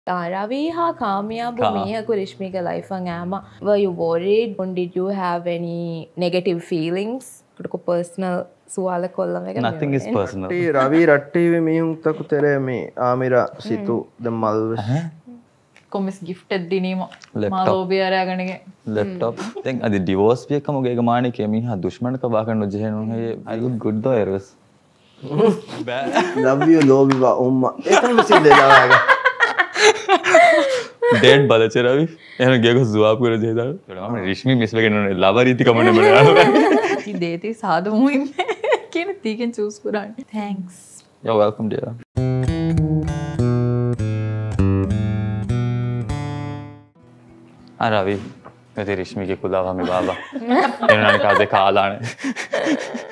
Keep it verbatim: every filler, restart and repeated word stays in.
Ravi ha kaamiyabu mihaku Rishmika life angama. Were you worried? Did you have any negative feelings? Personal suala kolla mega. Nothing is personal. Ravi ratti we mihun taku tere me Amira situ the malvish. Komish gifted dinima malobiya araganige laptop. Then adi divorce be kamu ge gamani ke miha dushman ka bakan no jehenu he I look good though eros. Love you love you umma. Ekam sinde dawaga. Dead balache Ravi. Ehna ge ko jawab kare jehda. Mane Rishmi miss wege no lava riti kamane mane. Ti deti sadhu muhimme. Kene ti can choose kuran. Thanks. You're welcome dear. Ravi, मैं तेरी रश्मि के खुदा हमें बाबा, इन्होंने कहा देखा आलाने.